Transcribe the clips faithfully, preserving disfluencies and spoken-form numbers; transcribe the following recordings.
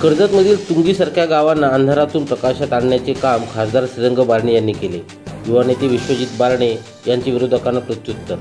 कर्जतमधील तुंगीसारख्या गावांना अंधारातून प्रकाशात आणण्याचे काम खासदार श्रीरंग बारणे यांनी केले। युवा नेते विश्वजित बारणे यांचे विरोधकांना प्रत्युत्तर।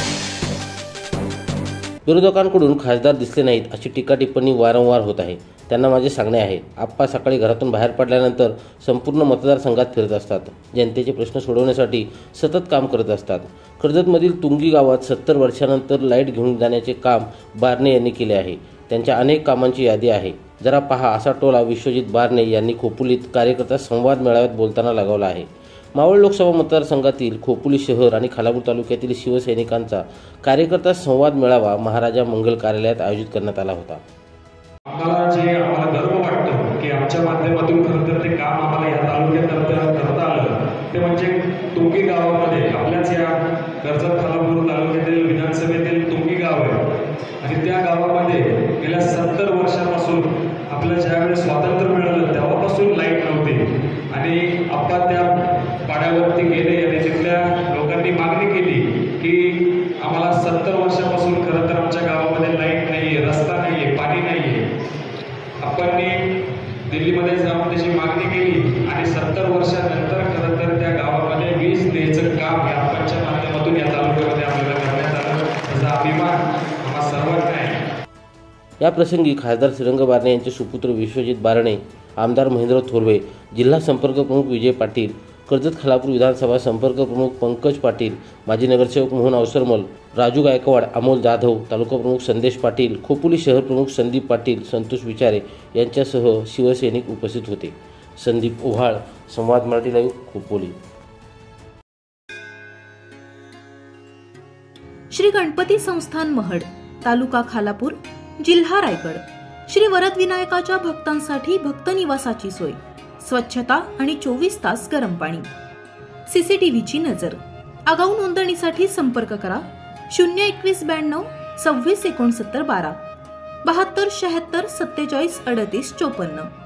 विरोधकांकडून खासदार दिसले नाहीत अशी टीका टिप्पणी वारंवार होत आहे। त्यांना माझे सांगणे आहे, आप्पा सकाळी घरातून बाहेर पडल्यानंतर संपूर्ण मतदारसंघात फिरत असतात, जनतेचे प्रश्न सोडवण्यासाठी सतत काम करत असतात। कर्जतमधील तुंगी गावात सत्तर वर्षानंतर लाईट घेऊन जाण्याचे काम बारणे यांनी केले आहे। त्यांच्या अनेक कामांची यादी आहे, जरा पहा असा टोला विश्वजित बारणे यांनी खोपोलीत कार्यकर्ता संवाद मेळाव्यात बोलताना लगावला आहे। मावळ लोकसभा मतदारसंघातील खोपोली शहर आणि खालापूर तालुक्यातील शिवसैनिकांचा कार्यकर्ता संवाद मेळावा महाराजा मंगल कार्यालयात आयोजित करण्यात आला होता। आम्हाला जे आम्हाला गर्व वाटतं की आमच्या माध्यमातून खरं तर ते काम आम्हाला या तालुक्यात करता आलं ते म्हणजे तुंगी गावामध्ये आपल्याच या कर्जत खालापूर तालुक्यातील विधानसभेतील तुंगी गाव आहे आणि त्या गावामध्ये गेल्या सत्तर वर्षापासून आपलं ज्यावेळेस स्वातंत्र्य मिळालं तेव्हापासून लाईट नव्हती आणि आप्पा त्या पाड्यावरती गेले आणि तिथल्या लोकांनी मागणी केली की आम्हाला सत्तर वर्षापासून खरं तर आमच्या गावामध्ये लाईट नाही आहे, रस्ता नाही आहे, पाणी नाही आहे। आप्पांनी दिल्लीमध्ये जाऊन त्याची मागणी केली आणि सत्तर वर्षानंतर खरं तर त्या गावामध्ये वीज द्यायचं काम या आप्पांच्या माध्यमातून या तालुक्यामध्ये आपल्याला करण्यात आलं, त्याचा अभिमान आम्हा सर्वांना आहे। या प्रसंगी खासदार श्रीरंग बारणे यांचे सुपुत्र विश्वजित बारणे, आमदार महेंद्र थोरवे, जिल्हा संपर्क प्रमुख विजय पाटील, कर्जत खालापूर विधानसभा संपर्क प्रमुख पंकज पाटील, माजी नगरसेवक मोहन अवसरमल, राजू गायकवाड, अमोल जाधव, तालुका प्रमुख संदेश पाटील, खोपोली शहर प्रमुख संदीप पाटील, संतोष विचारे यांच्यासह शिवसैनिक उपस्थित होते। संदीप ओव्हाळ, संवाद मराठी लाईव्ह, खोपोली। श्री गणपती संस्थान महड, तालुका खालापूर, जिल्हा रायगड। श्री वरद विनायकाच्या भक्तांसाठी भक्त निवासाची सोय, स्वच्छता आणि चोवीस तास गरम पाणी, सीसीटीव्हीची नजर। आगाऊ नोंदणीसाठी संपर्क करा शून्य एकवीस ब्याण्णव सव्वीस एकोणसत्तर बारा बहात्तर शहात्तर सत्तेचाळीस अडतीस चोपन्न।